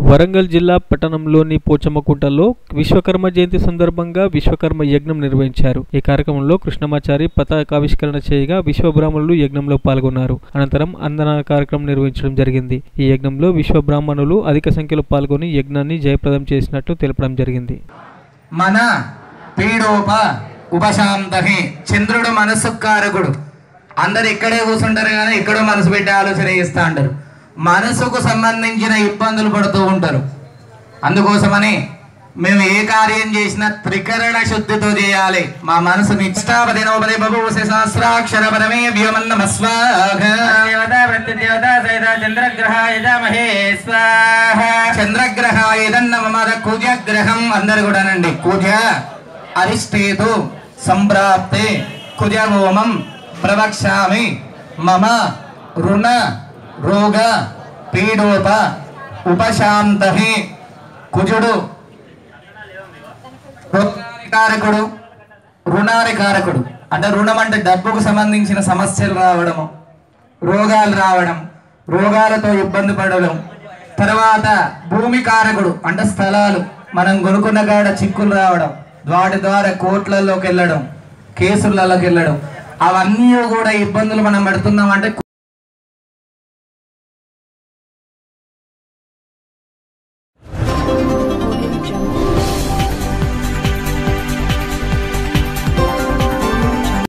వరంగల్ జిల్లా పట్టణంలోని పోచమ్మకుంటలో విశ్వకర్మ జయంతి సందర్భంగా విశ్వకర్మ యజ్ఞం నిర్వహించారు. ఈ కార్యక్రమంలో కృష్ణమాచారి పతాకావిష్కరణ చేయగా విశ్వబ్రాహ్మణులు యజ్ఞంలో పాల్గొన్నారు. అనంతరం అన్నదాన కార్యక్రమం నిర్వహించడం జరిగింది. ఈ యజ్ఞంలో విశ్వబ్రాహ్మణులు అధిక సంఖ్యలో పాల్గొని యజ్ఞాన్ని జయప్రదం చేసినట్లు తెలపడం జరిగింది. మన పీడోప ఉపశాంతహి చంద్రుడు మనస్సు కారకుడు. అందరు ఇక్కడే కూర్చుంటారు కానీ ఎక్కడో మనసు పెట్టి ఆలోచన చేస్తూ ఉంటారు. మనసుకు సంబంధించిన ఇబ్బందులు పడుతూ ఉంటారు. అందుకోసమని మేము ఏ కార్యం చేసినా త్రికరణ శుద్ధితో చేయాలి. మా మనసు నిష్టాపదినోపది బభూసి సహస్రాక్షర పరమే వ్యోమన్నమస్వాహ చంద్రగ్రహాయదన్నమద కుజగ్రహం. అందరు కూడానండి. కుజ అరిష్టేతు సంప్రాప్తే కుజ హోమం ప్రవక్ష్యామి. మమ రుణ రోగ పీడోప ఉపశాంతహి. కుజుడు కారకుడు, రుణాని కారకుడు. అంటే రుణం అంటే డబ్బుకు సంబంధించిన సమస్యలు రావడము, రోగాలు రావడం, రోగాలతో ఇబ్బంది పడడం. తర్వాత భూమి కారకుడు అంటే స్థలాలు మనం కొనుక్కున్న కాడ చిక్కులు రావడం, వాటి ద్వారా కోర్టులలోకి వెళ్ళడం, కేసులలోకి వెళ్ళడం, అవన్నీ కూడా ఇబ్బందులు మనం పడుతున్నాం అంటే